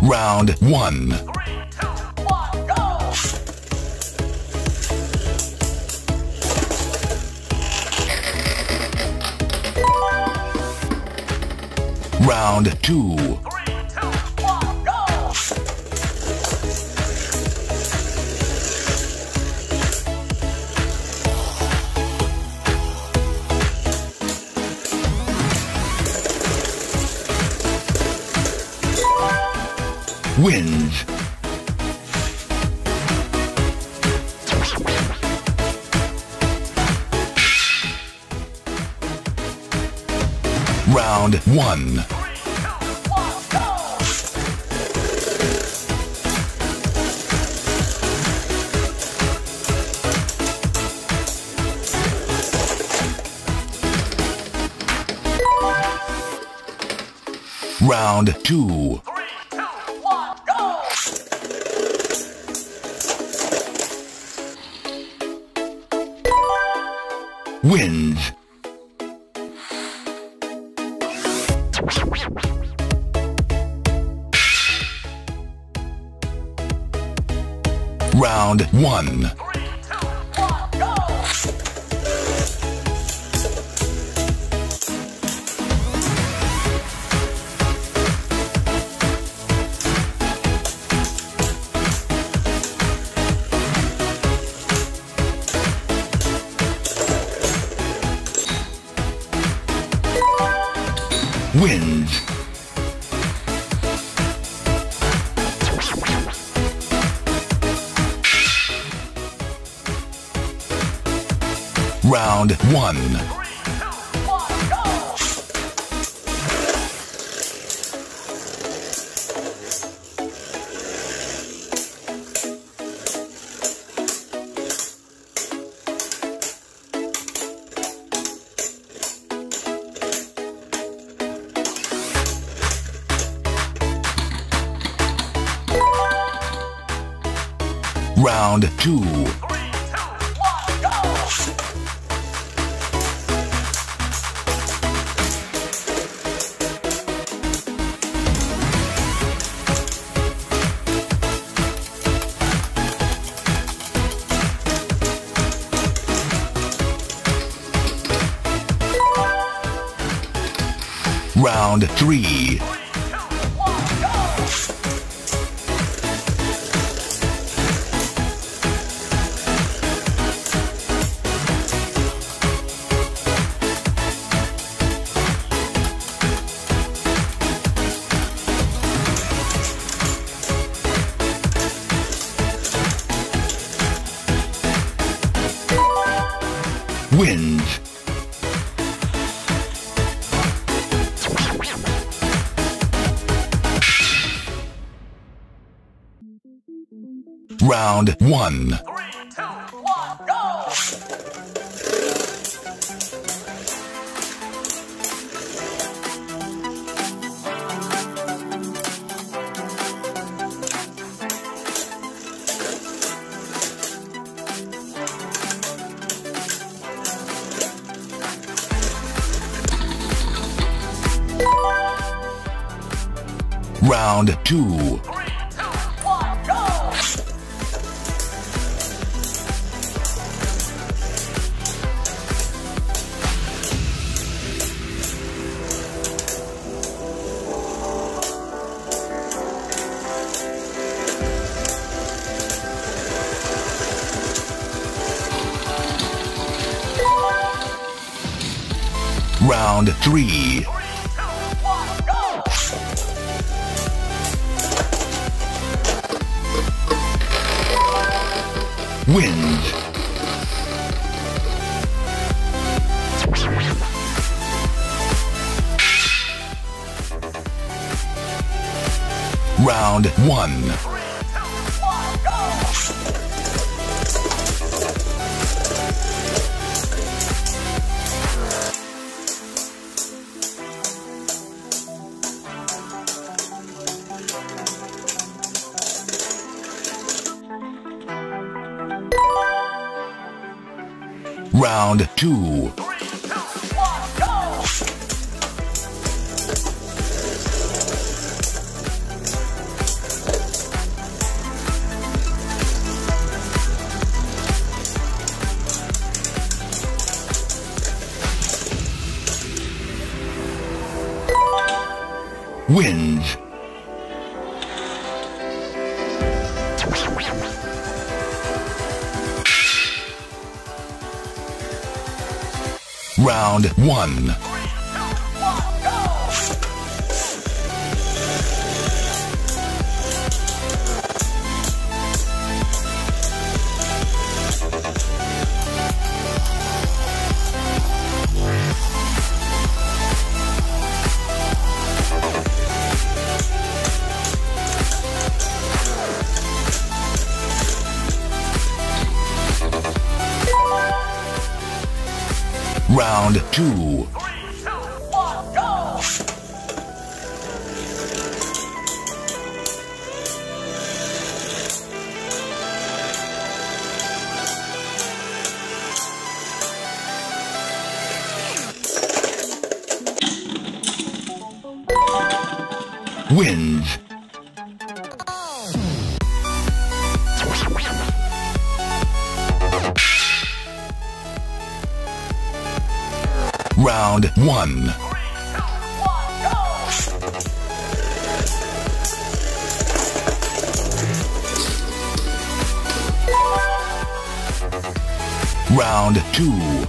Round 1. 3, 2, 1, go! Round 2. 3, 2, 1, go! Wins. Round 1. 3, 2, 1, go! Round 2. 3, 2, 1, go! Wins. Round 1. 3, 2, 1, go! Wins. Round 1. 3, 2, 1, go! Round 2. 3, 2, 1, go! Round 3. 3, 2, 1, go! Wins. Round 1. 3, 2, 1, go! Round 2. 3, 2, 1, go! Round 3. 3, 2, 1, go! Wins. Round 1. 3, 2, 1, go! Round 2. 3, 2, 1, go! wins. Round 1. Round 2. Wins. Round 1. Round 2.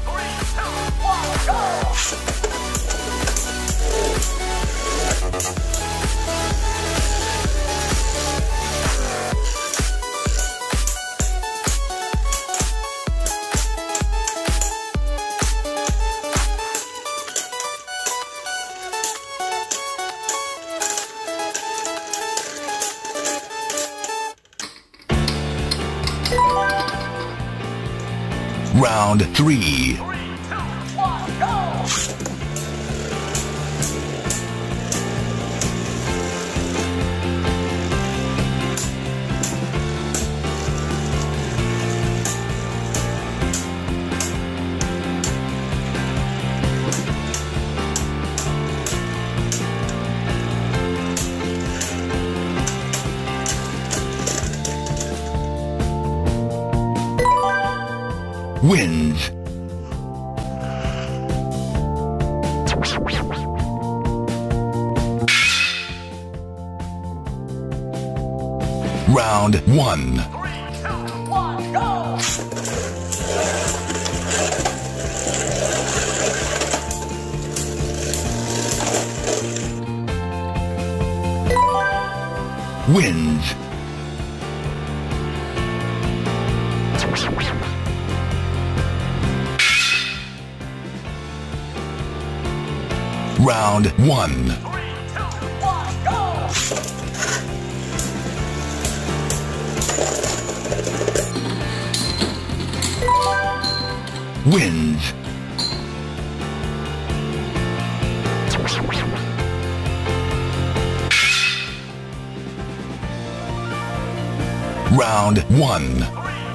Round 3. Wins. Round 1. Wins. Round 1. Wins. Round 1.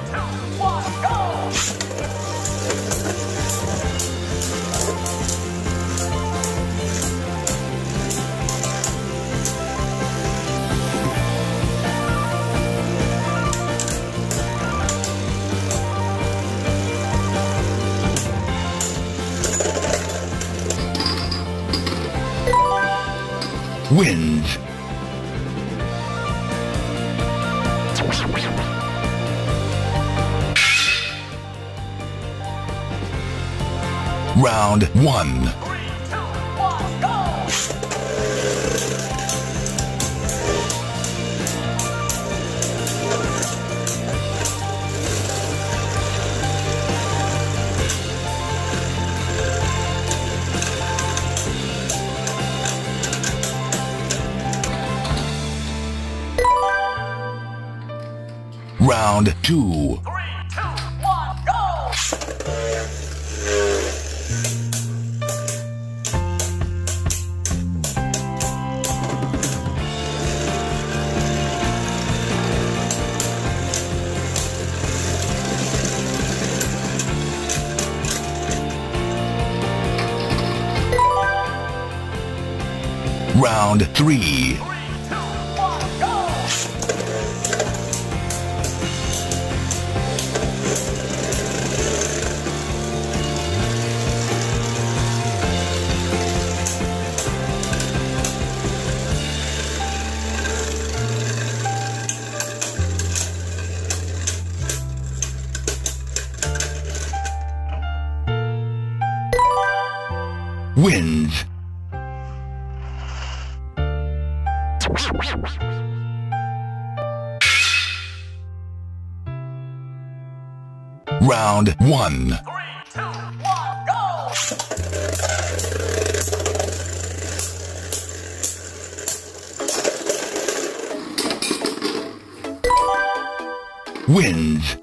Wins. Round 1. Round 2. Round 3. wins. Round 1. 3, 2, 1, go! Wins.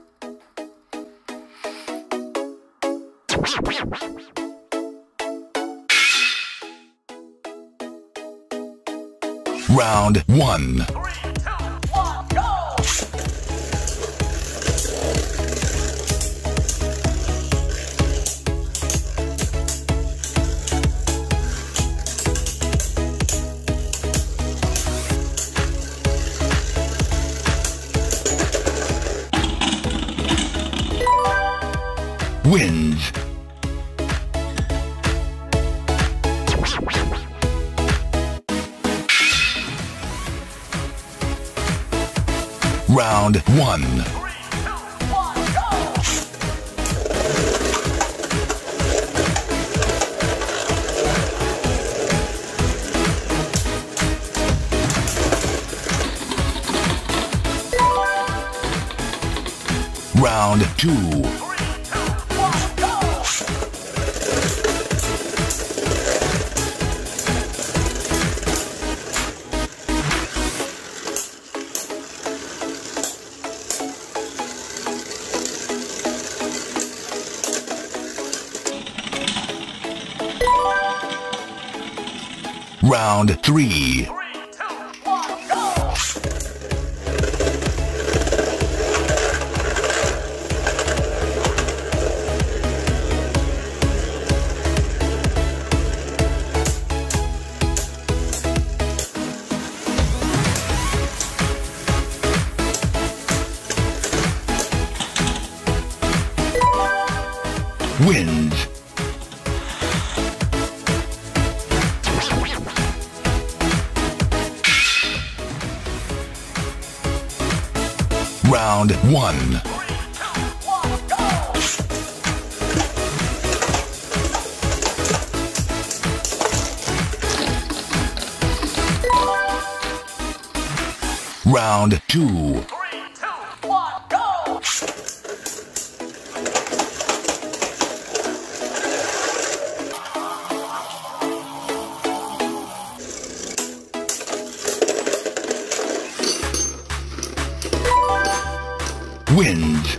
Round 1. 3, 2, 1, go! Wins. Round 1. 3, 2, 1, go! Round 2. 3, 2, 1, go! Round 3. 3, 2, 1, go! Wins. Round 1. 3, 2, 1, go! Round 2. 3, 2, 1, go! Wins.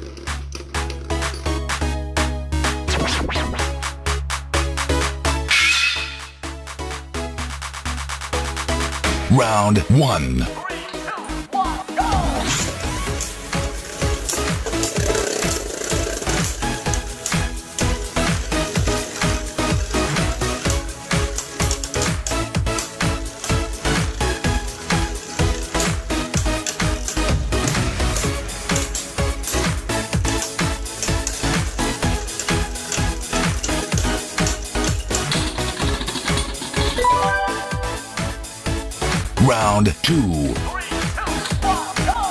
Round 1. 3, 2, 1, go! Round 2. 3, 2, 1, go!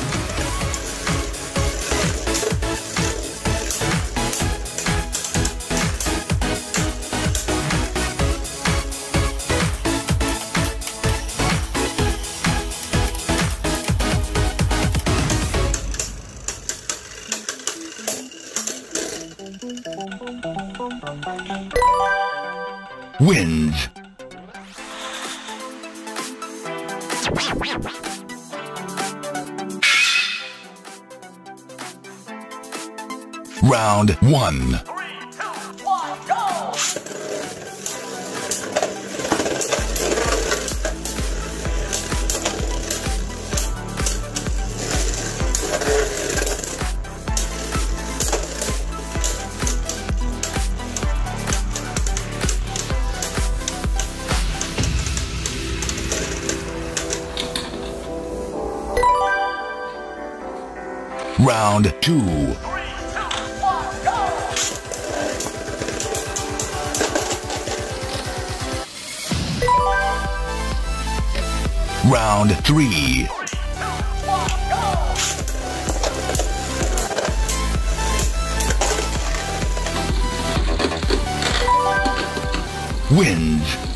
Wins. Round 1. 3, 2, 1, go! Round 2. 3, 2, 1, go! Round 3. 3, 2, 1, go! wins.